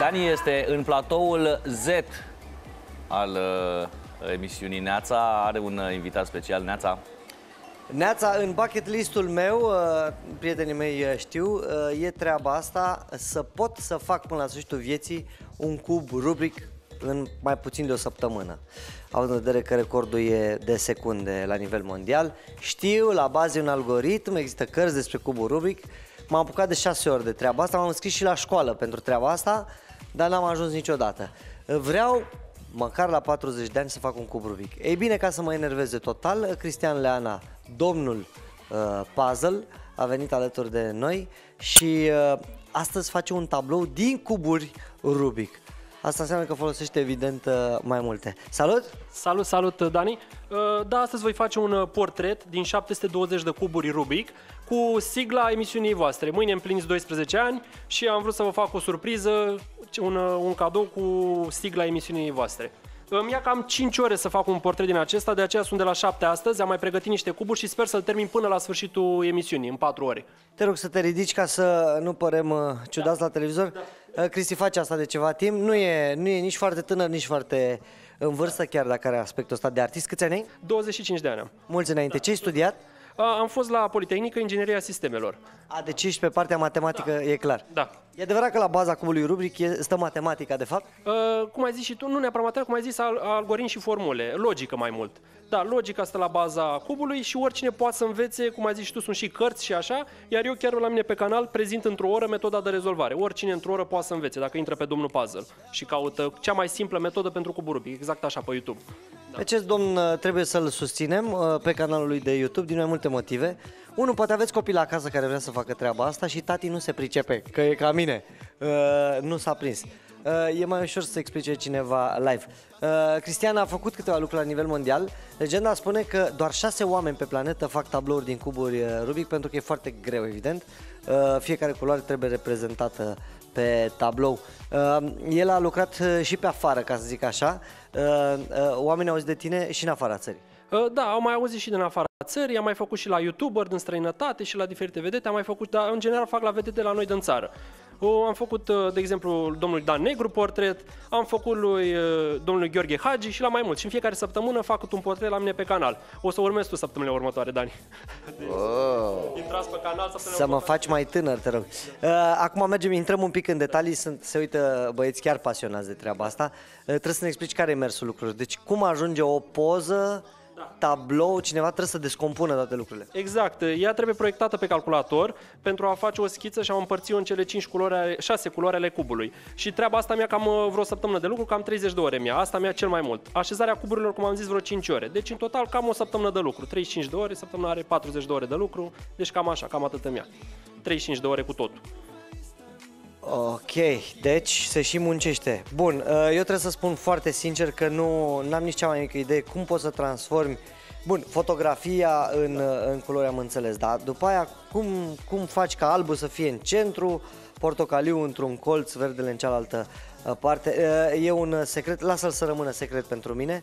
Dani este în platoul Z al emisiunii Neața. Are un invitat special. Neața. Neața, în bucket listul meu, prietenii mei știu, e treaba asta, să pot să fac până la sfârșitul vieții un cub Rubik în mai puțin de o săptămână. Având în vedere că recordul e de secunde la nivel mondial, știu, la bază un algoritm, există cărți despre cubul Rubik. M-am apucat de 6 ori de treaba asta, m-am înscris și la școală pentru treaba asta, dar n-am ajuns niciodată. Vreau, măcar la 40 de ani, să fac un cub Rubik. Ei bine, ca să mă enerveze total, Cristian Leana, domnul Puzzle, a venit alături de noi și astăzi face un tablou din cuburi Rubik. Asta înseamnă că folosește evident mai multe. Salut! Salut, Dani! Da, astăzi voi face un portret din 720 de cuburi Rubik cu sigla emisiunii voastre. Mâine împliniți 12 ani și am vrut să vă fac o surpriză, un cadou cu sigla emisiunii voastre. Îmi ia cam 5 ore să fac un portret din acesta, de aceea sunt de la 7 astăzi, am mai pregătit niște cuburi și sper să-l termin până la sfârșitul emisiunii, în 4 ore. Te rog să te ridici ca să nu părem ciudați la televizor. Da. Cristi face asta de ceva timp, nu e nici foarte tânăr, nici foarte în vârstă, chiar dacă are aspectul ăsta de artist. Câți ani ai? 25 de ani am. Mulți înainte. Ce ai studiat? Am fost la Politehnică, Ingineria Sistemelor. Deci ești pe partea matematică, e clar. Da. E adevărat că la baza cubului Rubik stă matematica, de fapt? Cum ai zis și tu, nu neapărat matematică, cum ai zis, algoritmi și formule, logică mai mult. Da, logica stă la baza cubului și oricine poate să învețe, cum ai zis și tu, sunt și cărți și așa, iar eu chiar la mine pe canal prezint într-o oră metoda de rezolvare. Oricine într-o oră poate să învețe, dacă intră pe domnul Puzzle și caută cea mai simplă metodă pentru cubul Rubik, exact așa pe YouTube. Da. Acest domn trebuie să-l susținem pe canalul lui de YouTube din mai multe motive. Unul, poate aveți copii la acasă care vrea să facă treaba asta și tati nu se pricepe, că e ca mine, nu s-a prins. E mai ușor să explice cineva live. Cristian a făcut câteva lucruri la nivel mondial. Legenda spune că doar 6 oameni pe planetă fac tablouri din cuburi Rubik, pentru că e foarte greu, evident. Fiecare culoare trebuie reprezentată pe tablou. El a lucrat și pe afară, ca să zic așa. Oamenii au auzit de tine și în afara țării. Da, am mai auzit și din afara țării, am mai făcut și la YouTuber din străinătate și la diferite vedete, am mai făcut, dar în general fac la vedete la noi din țară. Am făcut, de exemplu, domnului Dan Negru portret, am făcut lui domnului Gheorghe Hagi și la mai mult. Și în fiecare săptămână fac un portret la mine pe canal. O să urmezi tu săptămânile următoare, Dani. Intrați pe canal să mă faci mai tânăr, te rog. Acum intrăm un pic în detalii, se uită băieți chiar pasionați de treaba asta. Trebuie să ne explici care e mersul lucrurilor. Deci cum ajunge o poză, tablou, cineva trebuie să descompună toate lucrurile. Exact, ea trebuie proiectată pe calculator pentru a face o schiță și a împărți-o în cele 6 culori ale cubului. Și treaba asta mi-a cam vreo săptămână de lucru, cam 30 de ore mi-a. Asta mi-a cel mai mult. Așezarea cuburilor, cum am zis, vreo 5 ore. Deci în total cam o săptămână de lucru. 35 de ore, săptămâna are 40 de ore de lucru. Deci cam așa, cam atât mi-a. 35 de ore cu totul. Ok, deci se și muncește. Bun, eu trebuie să spun foarte sincer că nu am nici cea mai mică idee cum poți să transformi, bun, fotografia în culori, am înțeles, dar după aia cum faci ca albul să fie în centru, portocaliu într-un colț, verdele în cealaltă parte. E un secret, lasă-l să rămână secret pentru mine.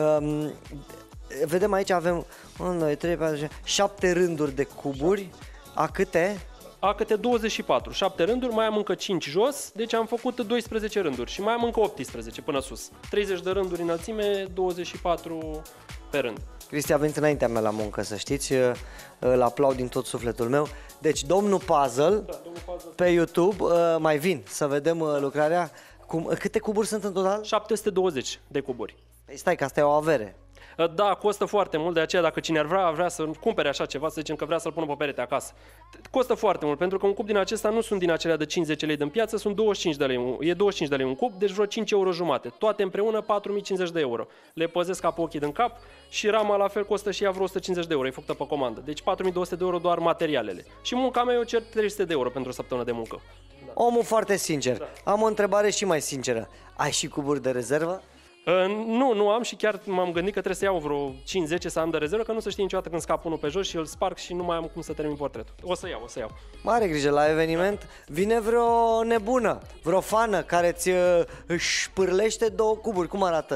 Vedem aici, avem 1, 2, 3, 4, 5, 7 rânduri de cuburi. A câte? A câte 24, 7 rânduri, mai am încă 5 jos, deci am făcut 12 rânduri și mai am încă 18 până sus. 30 de rânduri înălțime, 24 pe rând. Cristi a venit înaintea mea la muncă, să știți, îl aplaud din tot sufletul meu. Deci domnul Puzzle, pe YouTube, mai vin să vedem lucrarea. Câte cuburi sunt în total? 720 de cuburi. Păi stai că asta e o avere. Da, costă foarte mult, de aceea dacă cine ar vrea să cumpere așa ceva, să zicem că vrea să-l pună pe perete acasă. Costă foarte mult, pentru că un cub din acesta nu sunt din acelea de 50 lei din piață, sunt 25 de lei, e 25 de lei un cub, deci vreo 5 euro jumate. Toate împreună 4050 de euro. Le păzesc ca pe ochii din cap și rama la fel costă și ea vreo 150 de euro, e făcută pe comandă. Deci 4200 de euro doar materialele. Și munca mea eu cer 300 de euro pentru o săptămână de muncă. Da. Omul foarte sincer. Da. Am o întrebare și mai sinceră. Ai și cuburi de rezervă? Nu am și chiar m-am gândit că trebuie să iau vreo 5-10 să am de rezervă, că nu se știe niciodată când scap unul pe jos și îl sparg și nu mai am cum să termin portretul. O să iau. Mare grijă la eveniment, vine vreo nebună, vreo fană care își pârlește 2 cuburi. Cum arată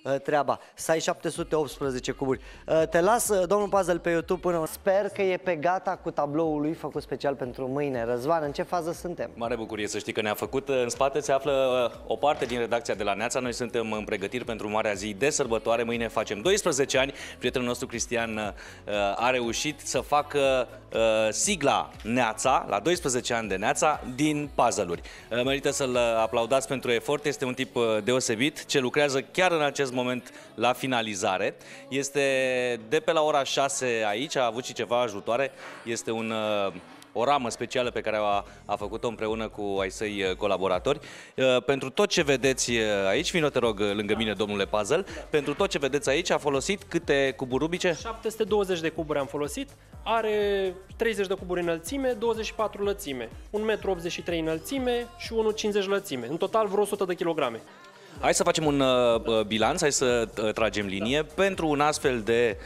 treaba. Să ai 718 cuburi. Te las, domnul Puzzle, pe YouTube până... Sper că e pe gata cu tabloul lui făcut special pentru mâine. Răzvan, în ce fază suntem? Mare bucurie să știi că ne-a făcut. În spate se află o parte din redacția de la Neața. Noi suntem în pregătiri pentru marea zi de sărbătoare. Mâine facem 12 ani. Prietenul nostru Cristian a reușit să facă sigla Neața, la 12 ani de Neața, din puzzle-uri. Merită să-l aplaudați pentru efort. Este un tip deosebit ce lucrează chiar în acest moment la finalizare. Este de pe la ora 6 aici, a avut și ceva ajutoare. Este o ramă specială pe care a făcut-o împreună cu ai săi colaboratori. Pentru tot ce vedeți aici, vino te rog lângă mine, domnule Puzzle, pentru tot ce vedeți aici a folosit câte cuburi rubice? 720 de cuburi am folosit, are 30 de cuburi înălțime, 24 lățime, 1,83 m înălțime și 1,50 lățime, în total vreo 100 de kilograme. Hai să facem un bilanț, hai să tragem linie. Pentru un astfel de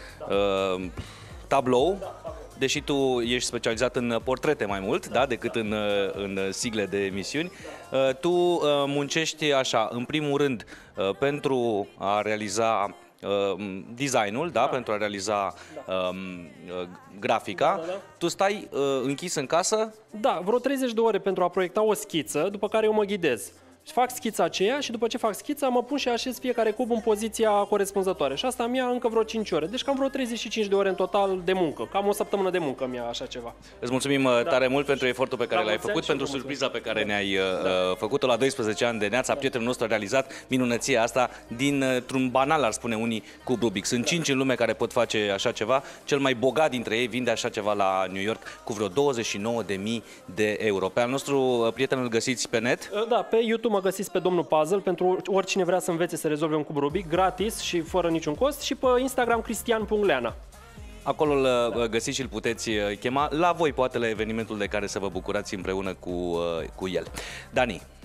tablou, deși tu ești specializat în portrete mai mult, da, decât în sigle de emisiuni, tu muncești așa, în primul rând, pentru a realiza designul, da, pentru a realiza grafica. Tu stai închis în casă? Da, vreo 30 de ore pentru a proiecta o schiță, după care eu mă ghidez. Fac schița aceea și după ce fac schița mă pun și așez fiecare cub în poziția corespunzătoare. Și asta mi-a încă vreo 5 ore. Deci cam vreo 35 de ore în total de muncă. Cam o săptămână de muncă mi-a așa ceva. Îți mulțumim tare mult pentru efortul pe care l-ai făcut, pentru surpriza pe care ne-ai făcut-o la 12 ani de Neața. Prietenul nostru a realizat minunăția asta dintr-un banal, ar spune unii, cub Rubik. Sunt 5 în lume care pot face așa ceva. Cel mai bogat dintre ei vinde așa ceva la New York cu vreo 29.000 de euro. Pe al nostru prieten îl găsiți pe net? Da, pe YouTube mă găsiți pe domnul Puzzle pentru oricine vrea să învețe să rezolve un cub Rubik, gratis și fără niciun cost, și pe Instagram cristian.leana. Acolo îl găsiți și îl puteți chema la voi, poate la evenimentul de care să vă bucurați împreună cu el. Dani,